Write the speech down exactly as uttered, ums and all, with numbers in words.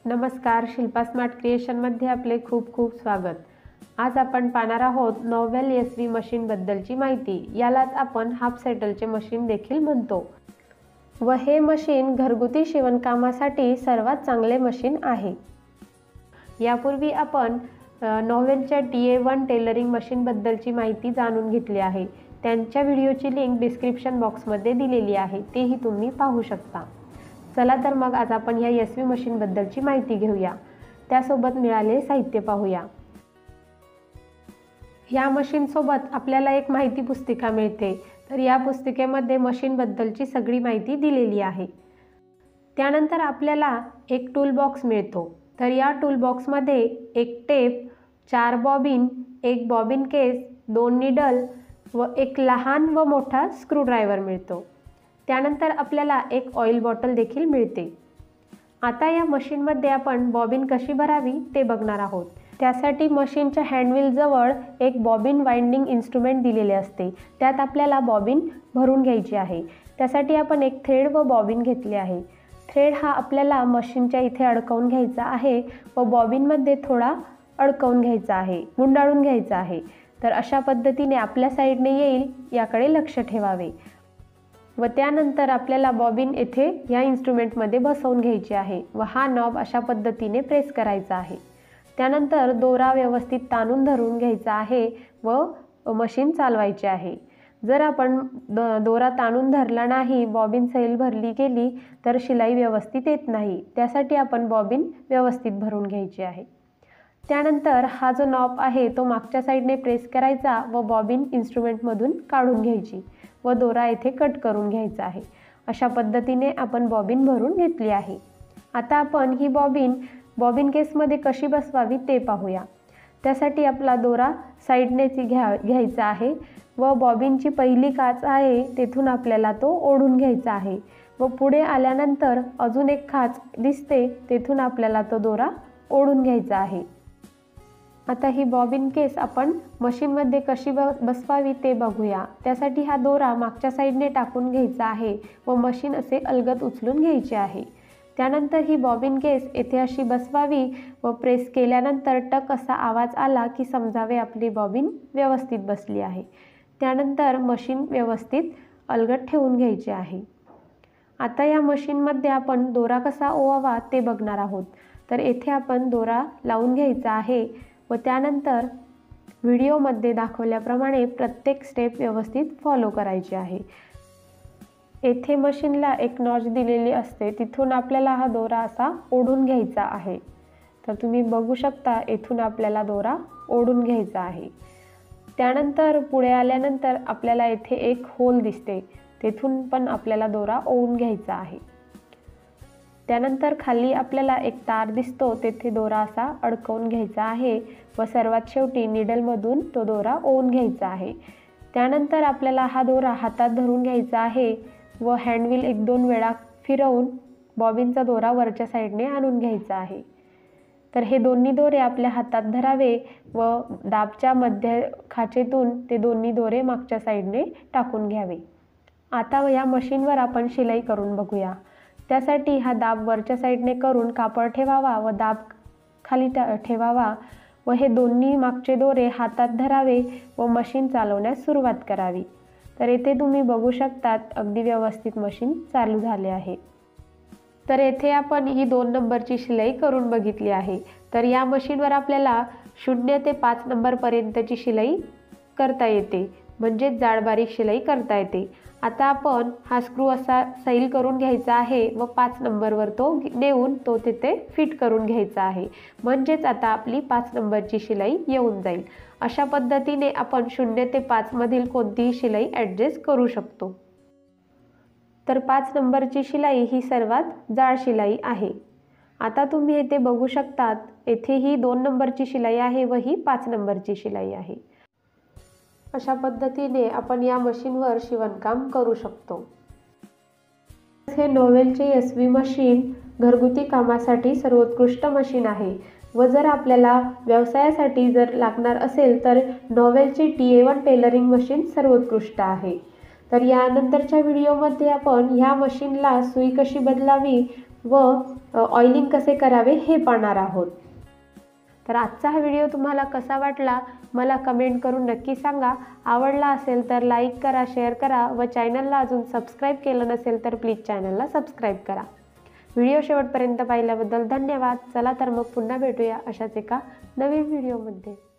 नमस्कार, शिल्पा स्मार्ट क्रिएशनमध्ये आपले खूप खूप स्वागत। आज आपण पाहणार आहोत नॉवेल एस व्ही मशीनबद्दलची माहिती। यालाच आपण हाफ सेटलचे मशीन देखील म्हणतो व हे मशीन घरगुती शिवणकामासाठी सर्वात चांगले मशीन आहे। यापूर्वी आपण नॉवेलच्या टी ए वन टेलरिंग मशीनबद्दलची माहिती जाणून घेतली आहे। त्यांच्या व्हिडिओची लिंक डिस्क्रिप्शन बॉक्समध्ये दिलेली आहे, तेही तुम्ही पाहू शकता। चला तर मग आज आपण या एस व्ही मशीनबद्दलची माहिती घेऊया, त्यासोबत मिळालेले साहित्य पाहूया। या मशीनसोबत आपल्याला एक माहिती पुस्तिका मिळते, तर या पुस्तिकेमध्ये मशीनबद्दलची सगळी माहिती दिलेली आहे। त्यानंतर आपल्याला एक टूल बॉक्स मिळतो, तर या टूल बॉक्समध्ये एक टेप, चार बॉबिन, एक बॉबिन केस, दोन निडल व एक लहान व मोठा स्क्रूड्रायव्हर मिळतो। त्यानंतर आपल्याला एक ऑइल बॉटल देखील मिळते। आता या मशीनमध्ये आपण बॉबिन कशी भरावी ते बघणार आहोत। त्यासाठी मशीनच्या हँडव्हील जवळ एक बॉबिन वाइंडिंग इन्स्ट्रुमेंट दिलेले असते, त्यात आपल्याला बॉबिन भरून घ्यायची आहे। त्यासाठी आपण एक थ्रेड व बॉबिन घेतले आहे। थ्रेड हा आपल्याला मशीनच्या इथे अडकवून घ्यायचा आहे व बॉबिनमध्ये थोडा अडकवून घ्यायचा आहे, गुंडाळून घ्यायचा आहे। तर अशा पद्धतीने आपल्या साईडने येईल याकडे लक्ष ठेवावे व त्यानंतर आपल्याला बॉबिन येथे या इन्स्ट्रुमेंटमध्ये बसवून घ्यायची आहे व हा नॉब अशा पद्धतीने प्रेस करायचा आहे। त्यानंतर दोरा व्यवस्थित ताणून धरून घ्यायचा आहे व मशीन चालवायची आहे। जर आपण दोरा ताणून धरला नाही, बॉबिन सैल भरली गेली तर शिलाई व्यवस्थित येत नाही। त्यासाठी आपण बॉबिन व्यवस्थित भरून घ्यायची आहे। त्यानंतर हा जो नॉब आहे तो मागच्या साईडने प्रेस करायचा व बॉबिन इन्स्ट्रुमेंटमधून काढून घ्यायची व दोरा येथे कट करून घ्यायचा आहे। अशा पद्धतीने आपण बॉबिन भरून घेतली आहे। आता आपण ही बॉबिन बॉबिन केसमध्ये कशी बसवावी ते पाहूया। त्यासाठी आपला दोरा साईडने घ्या घ्यायचा आहे व बॉबिनची पहिली काच आहे तेथून आपल्याला तो ओढून घ्यायचा आहे व पुढे आल्यानंतर अजून एक खाच दिसते, तेथून आपल्याला तो दोरा ओढून घ्यायचा आहे। आता ही बॉबिन केस आपण मशीनमध्ये कशी बसवावी ते बघूया। त्यासाठी हा दोरा मागच्या साईडने टाकून घ्यायचा आहे व मशीन असे अलगद उचलून घ्यायचे आहे। त्यानंतर ही बॉबिन केस येथे अशी बसवावी व प्रेस केल्यानंतर टक असा आवाज आला की समजावे आपली बॉबिन व्यवस्थित बसली आहे। त्यानंतर मशीन व्यवस्थित अलगद ठेवून घ्यायची आहे। आता या मशीनमध्ये आपण दोरा कसा ओवावा ते बघणार आहोत। तर येथे आपण दोरा लावून घ्यायचा आहे व त्यानंतर व्हिडिओमध्ये दाखवल्याप्रमाणे प्रत्येक स्टेप व्यवस्थित फॉलो करायची आहे। येथे मशीनला एक नॉच दिलेली असते, तिथून आपल्याला हा दोरा असा ओढून घ्यायचा आहे। तर तुम्ही बघू शकता, येथून आपल्याला दोरा ओढून घ्यायचा आहे। त्यानंतर पुढे आल्यानंतर आपल्याला येथे एक होल दिसते, तेथून पण आपल्याला दोरा ओढून घ्यायचा आहे। त्यानंतर खाली आपल्याला एक तार दिसतो, तेथे दोरा असा अडकवून घ्यायचा आहे व सर्वात शेवटी निडलमधून तो दोरा ओवून घ्यायचा आहे। त्यानंतर आपल्याला हा दोरा हातात धरून घ्यायचा आहे व हँडव्हील एक दोन वेळा फिरवून बॉबिनचा दोरा वरच्या साईडने आणून घ्यायचा आहे। तर हे दोन्ही दोरे आपल्या हातात धरावे व दाबच्या मध्य खाचेतून ते दोन्ही दोरे मागच्या साईडने टाकून घ्यावे। आता या मशीनवर आपण शिलाई करून बघूया। त्यासाठी हा दाब वरच्या साईडने करून कापड ठेवावा व दाब खाली ठेवावा व हे दोन्ही मागचे दोरे हातात धरावे व मशीन चालवण्यास सुरुवात करावी। तर येथे तुम्ही बघू शकतात, अगदी व्यवस्थित मशीन चालू झाले आहे। तर येथे आपण ही दोन नंबरची शिलाई करून बघितली आहे। तर या मशीनवर आपल्याला शून्य ते पाच नंबरपर्यंतची शिलाई करता येते, म्हणजेच जाड बारीक शिलाई करता येते। आता आपण हा स्क्रू असा सैल करून घ्यायचा आहे व पाच नंबरवर तो नेऊन तो तिथे फिट करून घ्यायचा आहे, म्हणजेच आता आपली पाच नंबरची शिलाई येऊन जाईल। अशा पद्धतीने आपण शून्य ते पाच मधील कोणतीही शिलाई ॲडजस्ट करू शकतो। तर पाच नंबरची शिलाई ही सर्वात जाड शिलाई आहे। आता तुम्ही येथे बघू शकतात, येथे ही दोन नंबरची शिलाई आहे व ही पाच नंबरची शिलाई आहे। अशा पद्धतीने आपण या मशीनवर शिवणकाम करू शकतो। हे नॉवेलचे एस व्ही मशीन घरगुती कामासाठी सर्वोत्कृष्ट मशीन आहे व जर आपल्याला व्यवसायासाठी जर लागणार असेल तर नॉवेलचे T A one tailoring machine सर्वोत्कृष्ट आहे। तर यानंतरच्या व्हिडिओमध्ये आपण ह्या मशीनला सुई कशी बदलावी व ऑइलिंग कसे करावे हे पाहणार आहोत। तर आजचा हा व्हिडिओ तुम्हाला कसा वाटला मला कमेंट करून नक्की सांगा। आवडला असेल तर लाईक करा, शेअर करा व चॅनलला अजून सबस्क्राईब केलं नसेल तर प्लीज चॅनलला सबस्क्राईब करा। व्हिडिओ शेवटपर्यंत पाहिल्याबद्दल धन्यवाद। चला तर मग पुन्हा भेटूया अशाच एका नवीन व्हिडिओमध्ये।